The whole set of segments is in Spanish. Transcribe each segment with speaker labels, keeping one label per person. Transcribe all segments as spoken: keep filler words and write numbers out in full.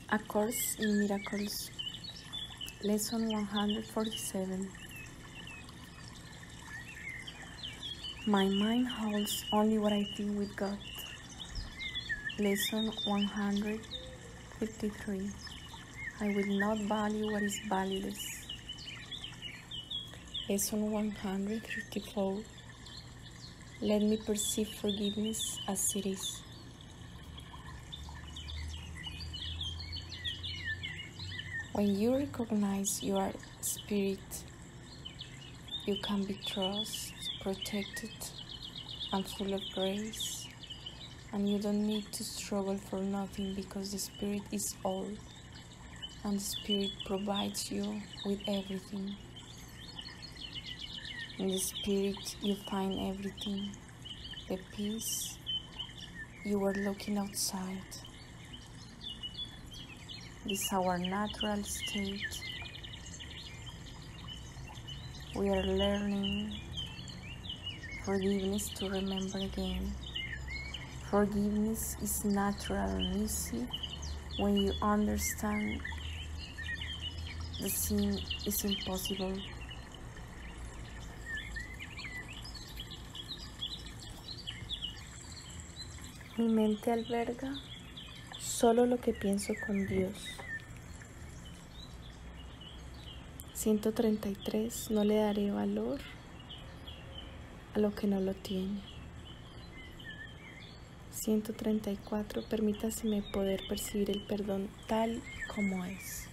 Speaker 1: A Course in Miracles, Lesson one hundred forty-seven. My mind holds only what I feel with God. Lesson one hundred fifty-three. I will not value what is valueless. Lesson one hundred fifty-four. Let me perceive forgiveness as it is. When you recognize you are spirit, you can be trusted, protected, and full of grace, and you don't need to struggle for nothing because the spirit is all, and the spirit provides you with everything. In the spirit you find everything, the peace you were looking outside. This is our natural state. We are learning forgiveness to remember again. Forgiveness is natural and easy when you understand the sin is impossible. Mi mente alberga solo lo que pienso con Dios. ciento treinta y tres. No le daré valor a lo que no lo tiene. ciento treinta y cuatro. Permítaseme poder percibir el perdón tal como es.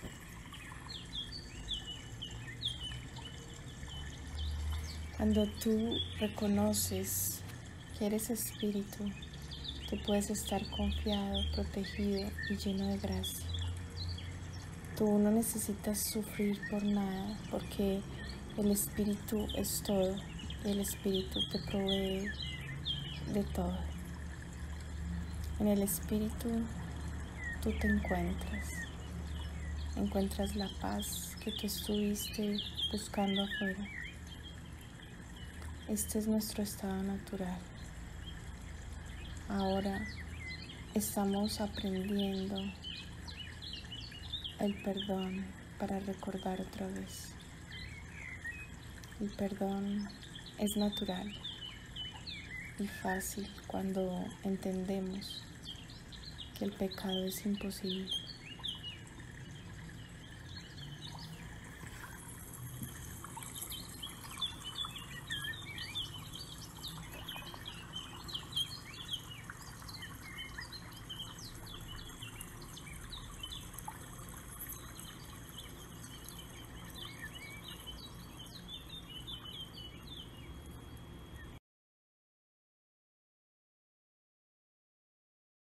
Speaker 1: Cuando tú reconoces que eres espíritu, tú puedes estar confiado, protegido y lleno de gracia. Tú no necesitas sufrir por nada porque el espíritu es todo y el espíritu te provee de todo. En el espíritu tú te encuentras, encuentras la paz que tú estuviste buscando afuera. Este es nuestro estado natural. Ahora estamos aprendiendo el perdón para recordar otra vez. El perdón es natural y fácil cuando entendemos que el pecado es imposible.